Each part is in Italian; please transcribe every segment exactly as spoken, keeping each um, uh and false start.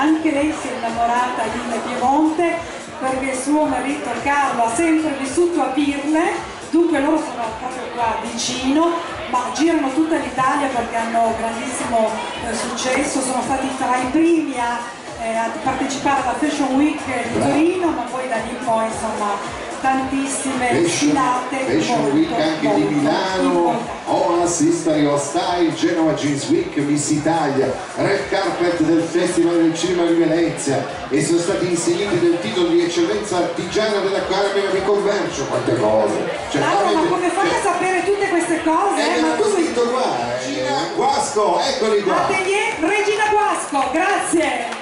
anche lei si è innamorata in Piemonte perché suo marito Carlo ha sempre vissuto a Pirne, dunque loro sono proprio qua vicino, ma girano tutta l'Italia perché hanno grandissimo eh, successo, sono stati tra i primi a, eh, a partecipare alla Fashion Week di Torino, ma poi da lì poi insomma tantissime sfilate. Fashion molto, Week anche molto, di Milano, Oas, History of Style, Genova Jeans Week, Miss Italia, Red Carpet del Festival del Cinema di Venezia e sono stati insigniti del titolo di eccellenza artigiana della Camera di Commercio. Quante cose! Cioè, Laura, ma come fai a sapere tutte queste cose? Eh, ma ma tu scritto qua, Regina Guasco, eccoli qua! Atelier Regina Guasco, grazie!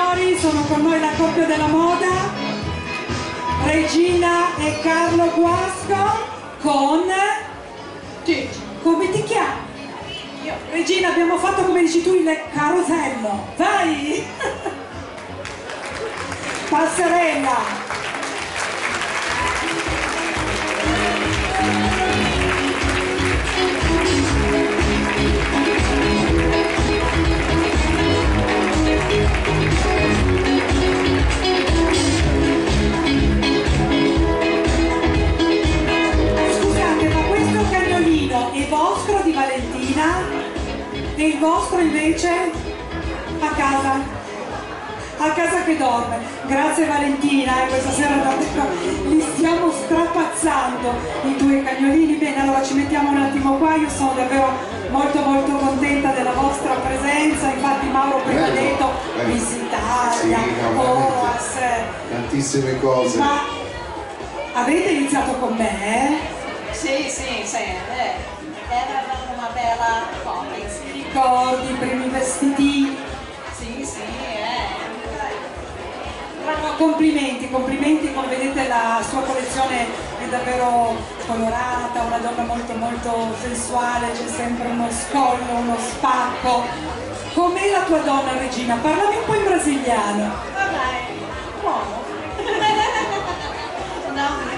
signori, sono con noi la coppia della moda, Regina e Carlo Guasco, con... Gigi. Come ti chiami? Io. Regina, abbiamo fatto come dici tu il carosello, vai! Passerella! Vostro di Valentina e il vostro invece a casa a casa che dorme. Grazie Valentina, eh, questa sera davvero li stiamo strapazzando i due cagnolini. Bene, allora ci mettiamo un attimo qua, io sono davvero molto molto contenta della vostra presenza. Infatti Mauro prima ha detto Miss Italia, sì, Oas, tantissime cose. Ma avete iniziato con me? Eh? Sì, sì, sì, eh. Era una bella cosa. Si ricordi i primi vestiti? Sì, sì, eh. Complimenti, complimenti, come vedete la sua collezione è davvero colorata, una donna molto molto sensuale, c'è sempre uno scollo, uno spacco. Com'è la tua donna Regina? Parlami un po' in brasiliano. Vabbè, buono. No.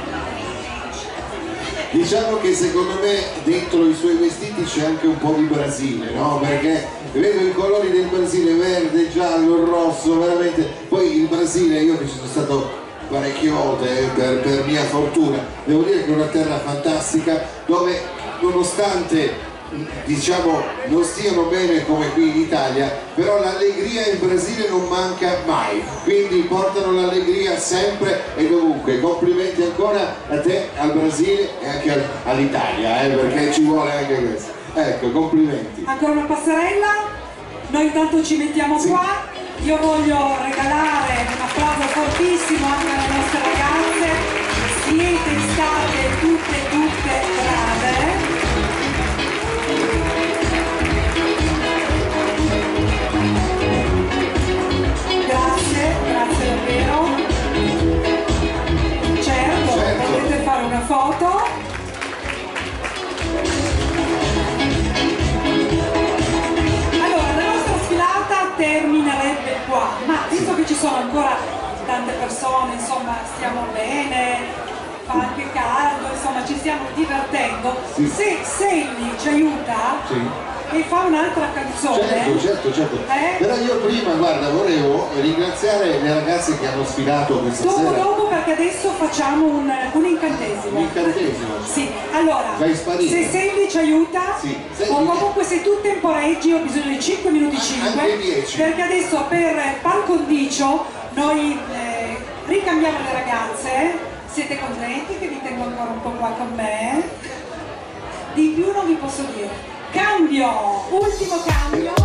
Diciamo che secondo me dentro i suoi vestiti c'è anche un po' di Brasile, no? Perché vedo i colori del Brasile, verde, giallo, rosso, veramente. Poi il Brasile, io che ci sono stato parecchie volte eh, per, per mia fortuna, devo dire che è una terra fantastica dove nonostante diciamo non stiano bene come qui in Italia, però l'allegria in Brasile non manca mai, quindi portano l'allegria sempre e dovunque. Complimenti ancora a te, al Brasile e anche all'Italia, eh, perché ci vuole anche questo. Ecco, complimenti. Ancora una passerella, noi intanto ci mettiamo sì. Qua, io voglio regalare un applauso fortissimo anche alle nostre ragazze, siete state tutte tutte brave. Grazie, grazie davvero. Certo, certo, potete fare una foto. Allora, la nostra sfilata terminerebbe qua, ma visto che ci sono ancora tante persone, insomma, stiamo bene, fa anche caldo, insomma, ci stiamo divertendo. Sì. Se Selli ci aiuta, sì. E fa un'altra canzone. Certo, certo, certo. Eh? Però io prima, guarda, volevo ringraziare le ragazze che hanno sfilato questa dopo, sera. Dopo, perché adesso facciamo un, un incantesimo. Un incantesimo? Sì, allora, se Selli ci aiuta, sì. o comunque se tu temporeggi, ho bisogno di cinque minuti cinque, anche dieci. Perché adesso per par condicio noi eh, ricambiamo le ragazze. Siete contenti che vi tengo ancora un po' qua con me? Di più non vi posso dire. Cambio, ultimo cambio.